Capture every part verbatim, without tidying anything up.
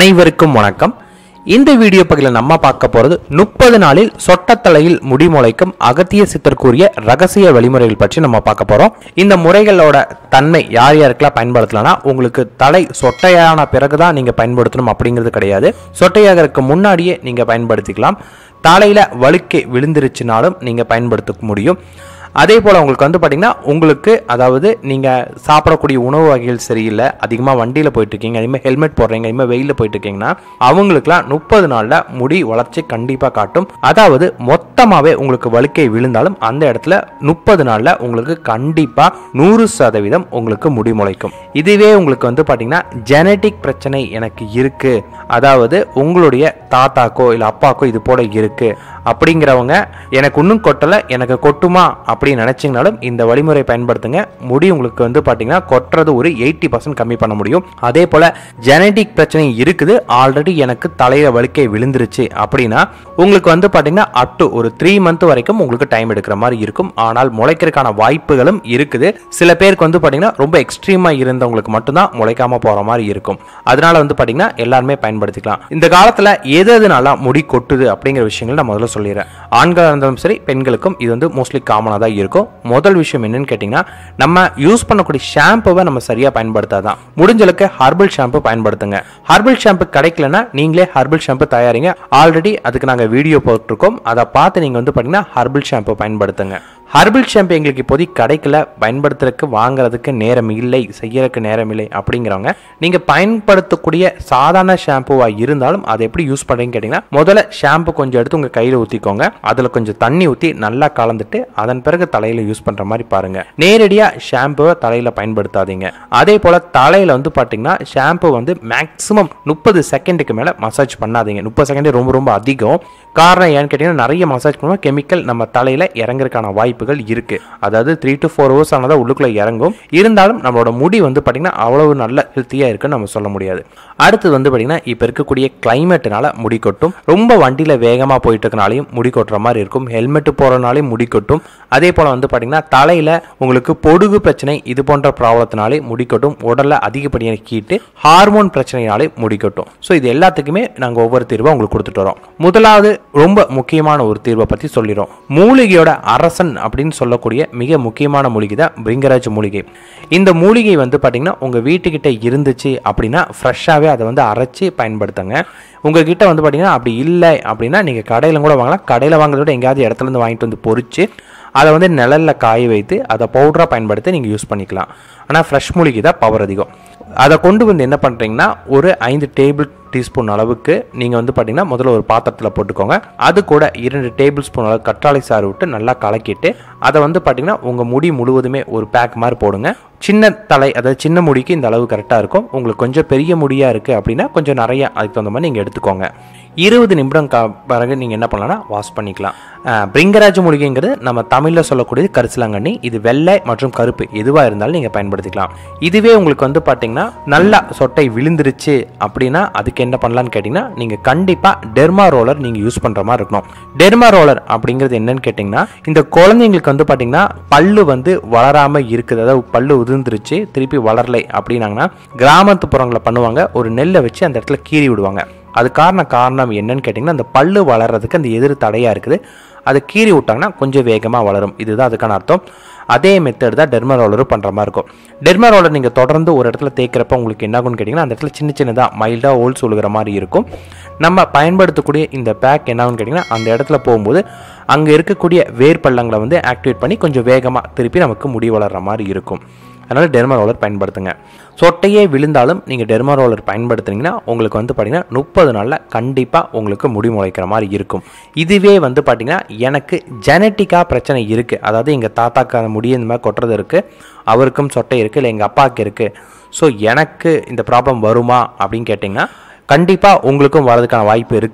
அனைவருக்கும் வணக்கம். இந்த வீடியோ பகுதியில் நம்ம பார்க்க போறது முப்பது நாளில் சொட்டத்தலையில் முடி முளைக்கும் அகத்திய சித்தர் கூறிய ரகசிய வழிமுறைகள் பற்றி நம்ம பார்க்க போறோம். இந்த முறைகளோட தன்மை யார் யாருக்கெல்லாம் பயன்படுத்தலாம்னா, உங்களுக்கு தலை சொட்டையான பிறகுதான் நீங்க பயன்படுத்தணும் அப்படிங்கிறது கிடையாது. சொட்டையாகிறதுக்கு முன்னாடியே நீங்க பயன்படுத்திக்கலாம். தலையில வழுக்கை விழுந்துருச்சுனாலும் நீங்க பயன்படுத்த முடியும். அதே போல் உங்களுக்கு வந்து பார்த்தீங்கன்னா, உங்களுக்கு அதாவது நீங்கள் சாப்பிடக்கூடிய உணவு வகைகள் சரியில்லை, அதிகமாக வண்டியில் போயிட்டுருக்கீங்க, அதிகமாக ஹெல்மெட் போடுறீங்க, அதிகமாக வெயிலில் போயிட்டுருக்கீங்கன்னா அவங்களுக்குலாம் முப்பது நாளில் முடி வளர்ச்சி கண்டிப்பாக காட்டும். அதாவது மொத்தமாகவே உங்களுக்கு வழுக்கை விழுந்தாலும் அந்த இடத்துல முப்பது நாளில் உங்களுக்கு கண்டிப்பாக நூறு சதவீதம் உங்களுக்கு முடி முளைக்கும். இதுவே உங்களுக்கு வந்து பார்த்தீங்கன்னா ஜெனட்டிக் பிரச்சனை எனக்கு இருக்குது, அதாவது உங்களுடைய தாத்தாக்கோ இல்லை அப்பாக்கோ இது போல இருக்குது அப்படிங்கிறவங்க, எனக்கு இன்னும் கொட்டலை எனக்கு கொட்டுமா அப்படின்னு நினைச்சிங்கனாலும் இந்த வழிமுறை பயன்படுத்துங்க. முடி உங்களுக்கு வந்து பார்த்தீங்கன்னா கொட்டுறது ஒரு எயிட்டி பர்சன்ட் கம்மி பண்ண முடியும். அதே போல் ஜெனட்டிக் பிரச்சனை இருக்குது, ஆல்ரெடி எனக்கு தலையில வழுக்கை விழுந்துருச்சு அப்படின்னா உங்களுக்கு வந்து பார்த்தீங்கன்னா அப் டு ஒரு த்ரீ மந்த் வரைக்கும் உங்களுக்கு டைம் எடுக்கிற மாதிரி இருக்கும். ஆனால் முளைக்கிறதுக்கான வாய்ப்புகளும் இருக்குது. சில பேருக்கு வந்து பார்த்தீங்கன்னா ரொம்ப எக்ஸ்ட்ரீமாக இருந்தவங்களுக்கு மட்டும்தான் முளைக்காம போகிற மாதிரி இருக்கும். அதனால வந்து பார்த்தீங்கன்னா எல்லாருமே பயன்படுத்திக்கலாம். இந்த காலத்தில் எது எதுனால முடி கொட்டுது அப்படிங்கிற விஷயங்கள் நான் முதல்ல சொல்லிடுறேன். ஆண்களாக இருந்தாலும் சரி பெண்களுக்கும் இது வந்து மோஸ்ட்லி காமனாக தான் இருக்கும். முதல் விஷயம் என்னன்னு கேட்டிங்கன்னா, நம்ம யூஸ் பண்ணக்கூடிய ஷாம்புவை நம்ம சரியாக பயன்படுத்தாதான். முடிஞ்சளவுக்கு ஹர்பல் ஷாம்பு பயன்படுத்துங்க. ஹர்பல் ஷாம்பு கிடைக்கலன்னா நீங்களே ஹர்பல் ஷாம்பு தயாரிங்க. ஆல்ரெடி அதுக்கு நாங்கள் வீடியோ போட்டிருக்கோம், அதை பார்த்து நீங்கள் வந்து பார்த்தீங்கன்னா ஹர்பல் ஷாம்பு பயன்படுத்துங்க. ஹர்பல் ஷாம்பு எங்களுக்கு இப்போதைக்கு கிடைக்கல, பயன்படுத்துறதுக்கு வாங்குறதுக்கு நேரம் இல்லை, செய்யறதுக்கு நேரம் இல்லை அப்படிங்கிறவங்க நீங்கள் பயன்படுத்தக்கூடிய சாதாரண ஷாம்புவாக இருந்தாலும் அதை எப்படி யூஸ் பண்ணுறீங்கன்னு கேட்டிங்கன்னா, முதல்ல ஷாம்பு கொஞ்சம் எடுத்து உங்கள் கையில் ஊற்றிக்கோங்க. அதில் கொஞ்சம் தண்ணி ஊற்றி நல்லா கலந்துட்டு அதன் பிறகு தலையில் யூஸ் பண்ணுற மாதிரி பாருங்கள். நேரடியாக ஷாம்புவை தலையில் பயன்படுத்தாதீங்க. அதே போல் தலையில் வந்து பார்த்தீங்கன்னா ஷாம்பு வந்து மேக்ஸிமம் முப்பது செகண்டுக்கு மேலே மசாஜ் பண்ணாதீங்க. முப்பது செகண்ட் ரொம்ப ரொம்ப அதிகம். காரணம் ஏன்னு கேட்டிங்கன்னா, நிறைய மசாஜ் பண்ணுவோம், கெமிக்கல் நம்ம தலையில் இறங்குறதுக்கான வாய்ப்புகள் இருக்கு. அதாவது த்ரீ டு ஃபோர் ஹவர்ஸ் ஆனதா உள்ளுக்குள்ள இறங்கும். இருந்தாலும் நம்மளோட முடி வந்து பார்த்தீங்கன்னா அவ்வளவு நல்ல ஹெல்த்தியாக இருக்குன்னு நம்ம சொல்ல முடியாது. அடுத்து வந்து பார்த்தீங்கன்னா, இப்போ இருக்கக்கூடிய கிளைமேட்னால முடி கொட்டும். ரொம்ப வண்டியில் வேகமாக போயிட்டு இருக்கனாலையும் முடி கொட்டுற மாதிரி இருக்கும். ஹெல்மெட் போகிறனாலையும் முடி கொட்டும். அதே போல் வந்து பார்த்தீங்கன்னா தலையில் உங்களுக்கு பொடுகு பிரச்சனை இது போன்ற ப்ராப்ளத்தினாலே முடி கொட்டும். உடலில் அதிகப்படியான ஹீட்டு, ஹார்மோன் பிரச்சனைனாலே முடி கொட்டும். ஸோ இது எல்லாத்துக்குமே நாங்கள் ஒவ்வொரு தீர்வை உங்களுக்கு கொடுத்துட்டு வரோம். முதலாவது ரொம்ப முக்கியமான ஒரு தீர்வை பற்றி சொல்லிடுறோம். மூலிகையோட அரசன் அப்படின்னு சொல்லக்கூடிய மிக முக்கியமான மூலிகை தான் பிரிங்கராஜ் மூலிகை. இந்த மூலிகை வந்து பார்த்தீங்கன்னா உங்கள் வீட்டுக்கிட்ட இருந்துச்சு அப்படின்னா ஃப்ரெஷ்ஷாகவே அதை வந்து அரைச்சி பயன்படுத்துங்க. உங்ககிட்ட வந்து பார்த்தீங்கன்னா அப்படி இல்லை அப்படின்னா நீங்கள் கடையில் கூட வாங்கலாம். கடையில் வாங்குறத விட எங்கேயாவது இடத்துலேருந்து வாங்கிட்டு வந்து பொறிச்சு அதை வந்து நிழலில் காய வைத்து அதை பவுடராக பயன்படுத்தி நீங்கள் யூஸ் பண்ணிக்கலாம். ஆனால் ஃப்ரெஷ் மூலிகை தான் பவர் அதிகம். அதை கொண்டு வந்து என்ன பண்ணுறீங்கன்னா, ஒரு ஐந்து டேபிள் டீஸ்பூன் அளவுக்கு நீங்கள் வந்து பார்த்தீங்கன்னா முதல்ல ஒரு பாத்திரத்தில் போட்டுக்கோங்க. அது கூட இரண்டு டேபிள் ஸ்பூன் அளவு கற்றாழை சாறு விட்டு நல்லா கலக்கிட்டு அதை வந்து பார்த்தீங்கன்னா உங்கள் முடி முழுவதுமே ஒரு பேக் மாதிரி போடுங்க. சின்ன தலை, அதாவது சின்ன முடிக்கு இந்த அளவு கரெக்டாக இருக்கும். உங்களுக்கு கொஞ்சம் பெரிய முடியாக இருக்குது அப்படின்னா கொஞ்சம் நிறைய அதுக்கு தகுந்த மாதிரி நீங்கள் எடுத்துக்கோங்க. இருபது நிமிடம் க பிறகு நீங்கள் என்ன பண்ணலாம்னா வாஷ் பண்ணிக்கலாம். பிரிங்கராஜ் மூலிகைங்கிறது நம்ம தமிழில் சொல்லக்கூடியது கரிசலாங்கண்ணி. இது வெள்ளை மற்றும் கருப்பு எதுவாக இருந்தாலும் நீங்கள் பயன்படுத்திக்கலாம். இதுவே உங்களுக்கு வந்து பார்த்தீங்கன்னா நல்லா சொட்டை விழுந்துருச்சு அப்படின்னா அதுக்கு என்ன பண்ணலான்னு கேட்டிங்கன்னா, நீங்கள் கண்டிப்பாக டெர்மா ரோலர் நீங்கள் யூஸ் பண்ணுற மாதிரி இருக்கணும். டெர்மா ரோலர் அப்படிங்கிறது என்னன்னு கேட்டிங்கன்னா, இந்த குழந்தைங்களுக்கு வந்து பார்த்தீங்கன்னா பல்லு வந்து வளராமல் இருக்குது, அதாவது பல்லு உதிர்ந்துருச்சு திருப்பி வளரலை அப்படின்னாங்கன்னா கிராமத்து புறங்களில் பண்ணுவாங்க, ஒரு நெல்லை வச்சு அந்த இடத்துல கீறி விடுவாங்க. அது காரணம் காரணம் என்னன்னு கேட்டிங்கன்னா, அந்த பல்லு வளர்கிறதுக்கு அந்த எதிர் தடையாக இருக்குது, அதை கீறி விட்டாங்கன்னா கொஞ்சம் வேகமாக வளரும். இதுதான் அதுக்கான அர்த்தம். அதே மெத்தட் தான் டெர்மா ரோலரும் பண்ணுற மாதிரி இருக்கும். டெர்மா ரோலர் நீங்கள் தொடர்ந்து ஒரு இடத்துல தேய்க்கிறப்ப உங்களுக்கு என்ன ஆகும்னு கேட்டிங்கன்னா, அந்த இடத்துல சின்ன சின்னதாக மைல்டாக ஹோல்ஸ் விழுகிற மாதிரி இருக்கும். நம்ம பயன்படுத்தக்கூடிய இந்த பேக் என்ன ஆகும்னு கேட்டிங்கன்னா, அந்த இடத்துல போகும்போது அங்கே இருக்கக்கூடிய வேர்பள்ளங்களை வந்து ஆக்டிவேட் பண்ணி கொஞ்சம் வேகமாக திருப்பி நமக்கு முடி வளர்கிற மாதிரி இருக்கும். அதனால் டெர்மா ரோலர் பயன்படுத்துங்க. சொட்டையே விழுந்தாலும் நீங்கள் டெர்மா ரோலர் பயன்படுத்துனீங்கன்னா உங்களுக்கு வந்து பார்த்தீங்கன்னா முப்பது நாளில் கண்டிப்பாக உங்களுக்கு முடி முளைக்கிற மாதிரி இருக்கும். இதுவே வந்து பார்த்தீங்கன்னா எனக்கு ஜெனட்டிக்காக பிரச்சனை இருக்குது, அதாவது எங்கள் தாத்தாக்கு முடி இந்த மாதிரி கொட்டுறது இருக்குது, அவருக்கும் சொட்டை இருக்குது, இல்லை எங்கள் அப்பாவுக்கு இருக்குது, ஸோ எனக்கு இந்த ப்ராப்ளம் வருமா அப்படின்னு கேட்டிங்கன்னா கண்டிப்பாக உங்களுக்கும் வரதுக்கான வாய்ப்பு இருக்குது.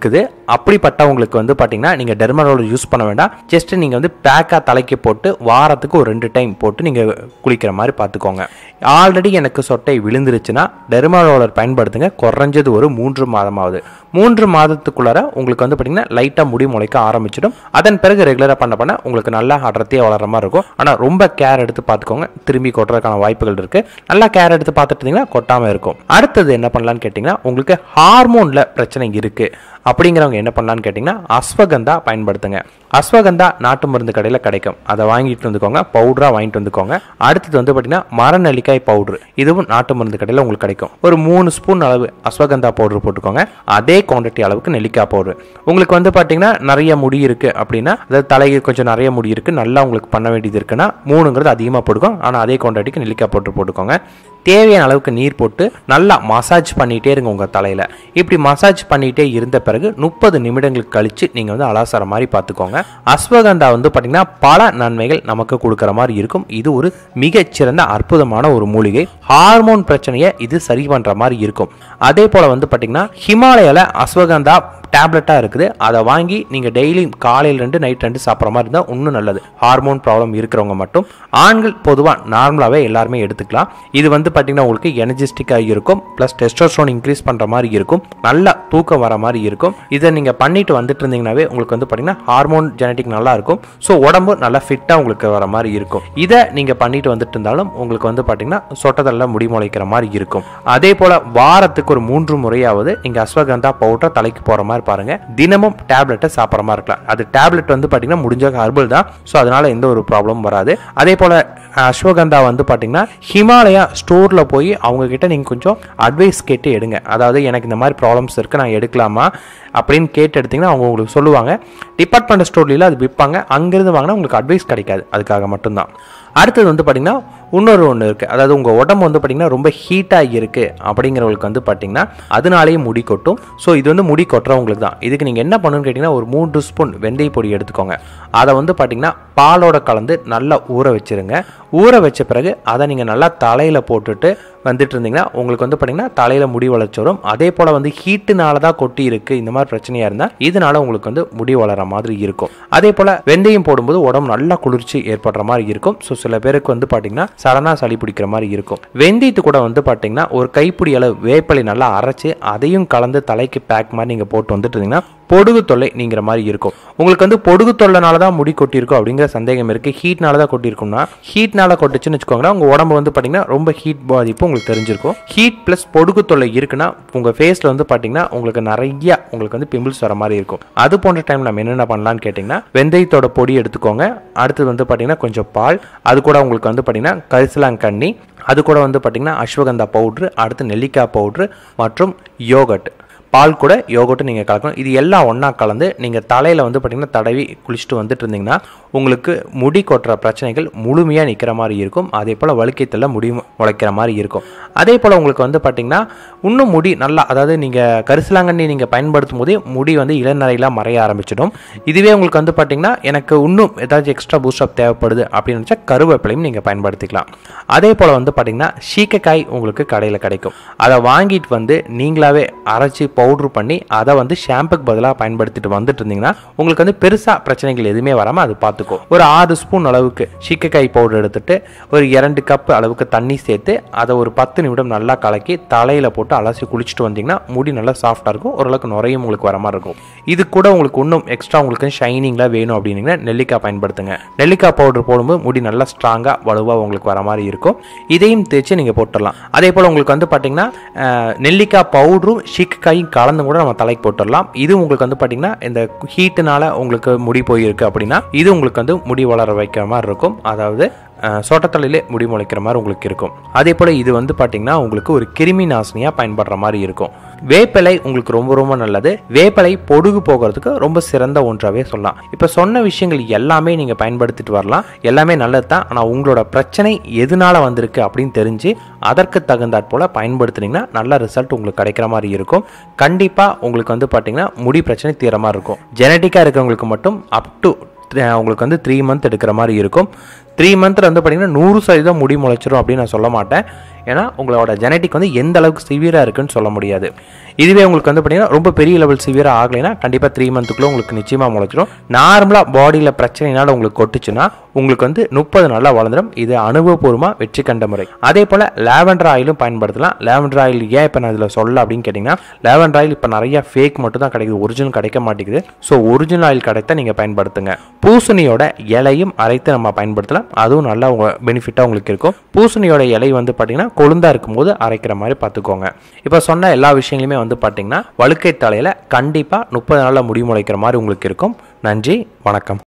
அப்படிப்பட்டவங்களுக்கு வந்து பார்த்தீங்கன்னா நீங்கள் டெர்மா ரோலர் யூஸ் பண்ண வேண்டாம். ஜஸ்ட் நீங்கள் வந்து பேக்காக தலைக்கு போட்டு வாரத்துக்கு ஒரு ரெண்டு டைம் போட்டு நீங்கள் குளிக்கிற மாதிரி பார்த்துக்கோங்க. ஆல்ரெடி எனக்கு சொட்டை விழுந்துருச்சுன்னா டெர்மா ரோலர் பயன்படுத்துங்க. குறைஞ்சது ஒரு மூன்று மாதமாவது. மூன்று மாதத்துக்குள்ளார உங்களுக்கு வந்து பார்த்தீங்கன்னா லைட்டாக முடி முளைக்க ஆரம்பிச்சிடும். அதன் பிறகு ரெகுலராக பண்ண பண்ண உங்களுக்கு நல்லா அடர்த்தியாக வளர மாதிரி இருக்கும். ஆனால் ரொம்ப கேர் எடுத்து பார்த்துக்கோங்க. திரும்பி கொட்டுறதுக்கான வாய்ப்புகள் இருக்குது. நல்லா கேர் எடுத்து பார்த்துட்டு இருந்தீங்கன்னா கொட்டாமல் இருக்கும். அடுத்தது என்ன பண்ணலான்னு கேட்டிங்கன்னா, உங்களுக்கு ஹார்மோனில் பிரச்சனை இருக்குது அப்படிங்கிறவங்க என்ன பண்ணலான்னு கேட்டிங்கன்னா, அஸ்வகந்தா பயன்படுத்துங்க. அஸ்வகந்தா நாட்டு மருந்து கடையில் கிடைக்கும். அதை வாங்கிட்டு வந்துக்கோங்க. பவுடராக வாங்கிட்டு வந்துக்கோங்க. அடுத்தது வந்து பார்த்தீங்கன்னா மரநெல்லிக்காய் பவுட்ரு. இதுவும் நாட்டு மருந்து கடையில் உங்களுக்கு கிடைக்கும். ஒரு மூணு ஸ்பூன் அளவு அஸ்வகந்தா பவுடர் போட்டுக்கோங்க. அதே குவான்டிட்டி அளவுக்கு நெல்லிக்காய் பவுடர். உங்களுக்கு வந்து பார்த்தீங்கன்னா நிறைய முடி இருக்குது அப்படின்னா, அதாவது தலைக்கு கொஞ்சம் நிறைய முடி இருக்குது, நல்லா உங்களுக்கு பண்ண வேண்டியது இருக்குன்னா மூணுங்கிறது அதிகமாக போட்டுக்கோங்க. ஆனால் அதே குவான்டிட்டிக்கு நெல்லிக்காய் பவுடர் போட்டுக்கோங்க. தேவையான அளவுக்கு நீர் போட்டு நல்லா மசாஜ் பண்ணிகிட்டே இருங்க உங்கள் தலையில். இப்படி மசாஜ் பண்ணிகிட்டே இருந்த பிறகு முப்பது நிமிடங்களுக்கு கழித்து நீங்கள் வந்து அலாசர மாதிரி பார்த்துக்கோங்க. அஸ்வகந்தா வந்து பார்த்திங்கன்னா பல நன்மைகள் நமக்கு கொடுக்குற மாதிரி இருக்கும். இது ஒரு மிகச்சிறந்த அற்புதமான ஒரு மூலிகை. ஹார்மோன் பிரச்சனையை இது சரி பண்ணுற மாதிரி இருக்கும். அதே போல் வந்து பார்த்திங்கன்னா ஹிமாலயாவில் அஸ்வகந்தா டேப்லெட்டாக இருக்குது. அதை வாங்கி நீங்கள் டெய்லி காலையில் ரெண்டு நைட் ரெண்டு சாப்பிட்ற மாதிரி இருந்தால் இன்னும் நல்லது. ஹார்மோன் ப்ராப்ளம் இருக்கிறவங்க மட்டும். ஆண்கள் பொதுவாக நார்மலாகவே எல்லாருமே எடுத்துக்கலாம். இது வந்து பார்த்தீங்கன்னா உங்களுக்கு எனர்ஜிஸ்டிக்காக இருக்கும். ப்ளஸ் டெஸ்டோஸ்டெரோன் இன்க்ரீஸ் பண்ணுற மாதிரி இருக்கும். நல்லா தூக்கம் வர மாதிரி இருக்கும். இதை நீங்கள் பண்ணிட்டு வந்துட்டு இருந்தீங்கன்னாவே உங்களுக்கு வந்து பார்த்தீங்கன்னா ஹார்மோன் ஜெனட்டிக் நல்லா இருக்கும். ஸோ உடம்பு நல்லா ஃபிட்டாக உங்களுக்கு வர மாதிரி இருக்கும். இதை நீங்கள் பண்ணிட்டு வந்துட்டு இருந்தாலும் உங்களுக்கு வந்து பார்த்தீங்கன்னா சொட்டதெல்லாம் முடி முளைக்கிற மாதிரி இருக்கும். அதே போல் வாரத்துக்கு ஒரு மூன்று முறையாவது நீங்கள் அஸ்வகந்தா பவுடரை தலைக்கு போகிற மாதிரி பாருங்க. தினமும் டேப்லெட்டை சாப்பிட்ற மாதிரி இருக்கலாம். அது டேப்லெட் வந்து பார்த்தீங்கன்னா முடிஞ்ச ஹர்பல் தான். ஸோ அதனால எந்த ஒரு ப்ராப்ளமும் வராது. அதே போல் அஸ்வகந்தா வந்து பார்த்தீங்கன்னா ஹிமாலயா ஸ்டோரில் போய் அவங்க கிட்ட நீங்கள் கொஞ்சம் அட்வைஸ் கேட்டு எடுங்க. அதாவது எனக்கு இந்த மாதிரி ப்ராப்ளம்ஸ் இருக்குது, நான் எடுக்கலாமா அப்படின்னு கேட்டு எடுத்தீங்கன்னா அவங்க உங்களுக்கு சொல்லுவாங்க. டிபார்ட்மெண்ட் ஸ்டோர்ல அது விற்பாங்க. அங்கிருந்து வாங்கினா உங்களுக்கு அட்வைஸ் கிடைக்காது. அதுக்காக மட்டும்தான். அடுத்தது வந்து பார்த்தீங்கன்னா இன்னொரு ஒன்று இருக்குது. அதாவது உங்கள் உடம்பு வந்து பார்த்தீங்கன்னா ரொம்ப ஹீட்டாக இருக்குது அப்படிங்கிறவங்களுக்கு வந்து பார்த்தீங்கன்னா அதனாலேயே முடி கொட்டும். ஸோ இது வந்து முடி கொட்டுறவங்களுக்கு தான். இதுக்கு நீங்கள் என்ன பண்ணணும்னு கேட்டிங்கன்னா, ஒரு மூன்று ஸ்பூன் வெந்தய பொடி எடுத்துக்கோங்க. அதை வந்து பார்த்தீங்கன்னா பாலோட கலந்து நல்லா ஊற வச்சுருங்க. ஊற வச்ச பிறகு அதை நீங்கள் நல்லா தலையில் போட்டுட்டு வந்துட்டு இருந்தீங்கன்னா உங்களுக்கு வந்து பார்த்தீங்கன்னா தலையில் முடி வளர்ச்சி வரும். அதே போல் வந்து ஹீட்டுனால தான் கொட்டி இருக்குது இந்த மாதிரி பிரச்சனையாக இருந்தால் இதனால உங்களுக்கு வந்து முடி வளர மாதிரி இருக்கும். அதே போல் வெந்தயம் போடும்போது உடம்பு நல்லா குளிர்ச்சி ஏற்படுற மாதிரி இருக்கும். ஸோ சில பேருக்கு வந்து பார்த்தீங்கன்னா சடனாக சளி பிடிக்கிற மாதிரி இருக்கும். வெந்தயத்து கூட வந்து பார்த்தீங்கன்னா ஒரு கைப்பிடி அளவு வேப்பலை நல்லா அரைச்சி அதையும் கலந்து தலைக்கு பேக் மாதிரி நீங்கள் போட்டு வந்துட்டு இருந்தீங்கன்னா பொடுகு தொல்லை நீங்கிற மாதிரி இருக்கும். உங்களுக்கு வந்து பொடுகு தொல்லைனால தான் முடி கொட்டியிருக்கும் அப்படிங்கிற சந்தேகம் இருக்குது. ஹீட்னால தான் கொட்டியிருக்கும்னா, ஹீட்னால கொட்டுச்சுன்னு வச்சுக்கோங்களேன், உங்கள் உடம்பு வந்து பார்த்தீங்கன்னா ரொம்ப ஹீட் பாதிப்பு உங்களுக்கு தெரிஞ்சிருக்கும். ஹீட் ப்ளஸ் பொடுகு தொல்லை இருக்குன்னா உங்கள் ஃபேஸில் வந்து பார்த்தீங்கன்னா உங்களுக்கு நிறைய உங்களுக்கு வந்து பிம்பிள்ஸ் வர மாதிரி இருக்கும். அது போன்ற டைம் நம்ம என்னென்ன பண்ணலான்னு கேட்டிங்கன்னா, வெந்தயத்தோட பொடி எடுத்துக்கோங்க. அடுத்தது வந்து பார்த்தீங்கன்னா கொஞ்சம் பால், அது கூட உங்களுக்கு வந்து பார்த்தீங்கன்னா கரிசலாங்கண்ணி, அது கூட வந்து பார்த்தீங்கன்னா அஸ்வகந்தா பவுட்ரு, அடுத்து நெல்லிக்காய் பவுட்ரு மற்றும் யோகட். பால் கூட யோகட்டும் நீங்கள் கலக்கணும். இது எல்லாம் ஒன்றா கலந்து நீங்கள் தலையில் வந்து பார்த்தீங்கன்னா தடவி குளிச்சுட்டு வந்துட்டு இருந்தீங்கன்னா உங்களுக்கு முடி கொட்டுற பிரச்சனைகள் முழுமையாக நிற்கிற மாதிரி இருக்கும். அதே போல் வழுக்கைத்தில் முடி முளைக்கிற மாதிரி இருக்கும். அதே போல் உங்களுக்கு வந்து பார்த்தீங்கன்னா இன்னும் முடி நல்லா, அதாவது நீங்கள் கரிசலாங்கண்ணி நீங்கள் பயன்படுத்தும் போதே முடி வந்து இளநரையெல்லாம் மறைய ஆரம்பிச்சிடும். இதுவே உங்களுக்கு வந்து பார்த்தீங்கன்னா எனக்கு இன்னும் ஏதாச்சும் எக்ஸ்ட்ரா பூஸ்டப் தேவைப்படுது அப்படின்னு நினச்சா கருவேப்பிலையும் நீங்கள் பயன்படுத்திக்கலாம். அதே போல் வந்து பார்த்தீங்கன்னா சீக்கைக்காய் உங்களுக்கு கடையில் கிடைக்கும். அதை வாங்கிட்டு வந்து நீங்களாவே அரைச்சி பவுட்ரு பண்ணி அதை வந்து ஷாம்புக்கு பதிலாக பயன்படுத்திட்டு வந்துட்டு இருந்தீங்கன்னா உங்களுக்கு வந்து பெருசாக பிரச்சனைகள் எதுவுமே வராமல் அது பார்த்துக்கோ. ஒரு ஆறு ஸ்பூன் அளவுக்கு சீக்கைக்காய் பவுடர் எடுத்துட்டு ஒரு இரண்டு கப் அளவுக்கு தண்ணி சேர்த்து அதை ஒரு பத்து நிமிடம் நல்லா கலக்கி தலையில் போட்டு அலசி குளிச்சுட்டு வந்தீங்கன்னா முடி நல்லா சாஃப்டாக இருக்கும். ஓரளவுக்கு நுரையும் உங்களுக்கு வர மாதிரி இருக்கும். இது கூட உங்களுக்கு இன்னும் எக்ஸ்ட்ரா உங்களுக்கு ஷைனிங்லாம் வேணும் அப்படின்னீங்கன்னா நெல்லிக்காய் பயன்படுத்துங்க. நெல்லிக்காய் பவுடர் போடும்போது முடி நல்லா ஸ்ட்ராங்காக வலுவாக உங்களுக்கு வர மாதிரி இருக்கும். இதையும் தேய்ச்சி நீங்கள் போட்டுடலாம். அதே போல் உங்களுக்கு வந்து பார்த்தீங்கன்னா நெல்லிக்காய் பவுடரும் சீக்கைக்காயும் கலந்து கூட நம்ம தலைக்கு போட்டுடலாம். இது உங்களுக்கு வந்து பார்த்தீங்கன்னா இந்த ஹீட்டுனால உங்களுக்கு முடி போயிருக்கு அப்படின்னா இது உங்களுக்கு வந்து முடி வளர வைக்கிற மாதிரி இருக்கும். அதாவது சோட்டத்தலையிலே முடி முளைக்கிற மாதிரி உங்களுக்கு இருக்கும். அதே போல் இது வந்து பார்த்தீங்கன்னா உங்களுக்கு ஒரு கிருமி நாசினியாக பயன்படுற மாதிரி இருக்கும். வேப்பிலை உங்களுக்கு ரொம்ப ரொம்ப நல்லது. வேப்பிலை பொடுகு போகிறதுக்கு ரொம்ப சிறந்த ஒன்றாவே சொல்லலாம். இப்போ சொன்ன விஷயங்கள் எல்லாமே நீங்கள் பயன்படுத்திட்டு வரலாம். எல்லாமே நல்லது தான். ஆனால் உங்களோட பிரச்சனை எதனால வந்திருக்கு அப்படின்னு தெரிஞ்சு அதற்கு தகுந்தாற் போல் பயன்படுத்துனீங்கன்னா நல்ல ரிசல்ட் உங்களுக்கு கிடைக்கிற மாதிரி இருக்கும். கண்டிப்பாக உங்களுக்கு வந்து பார்த்தீங்கன்னா முடி பிரச்சனை தீர மாதிரி இருக்கும். ஜெனட்டிக்காக இருக்கிறவங்களுக்கு மட்டும் அப் டு உங்களுக்கு வந்து த்ரீ மந்த் எடுக்கிற மாதிரி இருக்கும். த்ரீ மந்த்தில் வந்து பார்த்தீங்கன்னா நூறு சதவீதம் முடி முளைச்சிரும் அப்படின்னு நான் சொல்ல மாட்டேன். ஏன்னா உங்களோட ஜெனட்டிக் வந்து எந்த அளவுக்கு சிவியராக இருக்குன்னு சொல்ல முடியாது. இதுவே உங்களுக்கு வந்து பார்த்தீங்கன்னா ரொம்ப பெரிய லெவல் சிவியராக ஆகலைன்னா கண்டிப்பாக த்ரீ மந்த்துக்குள்ளே உங்களுக்கு நிச்சயமாக முளைச்சிடும். நார்மலாக பாடியில் பிரச்சனைனால உங்களுக்கு கொட்டுச்சுன்னா உங்களுக்கு வந்து முப்பது நாளில் வளர்ந்துடும். இது அனுபவபூர்வமாக வெற்றி கண்ட முறை. அதே போல் லாவெண்டர் ஆயிலும் பயன்படுத்தலாம். லாவெண்டர் ஆயில் ஏன் இப்போ நான் இதில் சொல்ல அப்படின்னு கேட்டிங்கன்னா, லாவெண்டர் ஆயில் இப்போ நிறைய ஃபேக் மட்டும் தான் கிடைக்குது, ஒரிஜினல் கிடைக்க மாட்டேங்குது. ஸோ ஒரிஜினல் ஆயில் கிடைத்த நீங்கள் பயன்படுத்துங்க. பூசணியோட இலையும் அரைத்து நம்ம பயன்படுத்தலாம். அதுவும் நல்லா உங்க பெனிஃபிட்டாக உங்களுக்கு இருக்கும். பூசணியோட இலை வந்து பார்த்தீங்கன்னா கொழுந்தா இருக்கும்போது அரைக்கிற மாதிரி பார்த்துக்கோங்க. இப்போ சொன்ன எல்லா விஷயங்களுமே வந்து பார்த்தீங்கன்னா வழுக்கை தலையில் கண்டிப்பாக முப்பது நாளில் முடி முளைக்கிற மாதிரி உங்களுக்கு இருக்கும். நன்றி, வணக்கம்.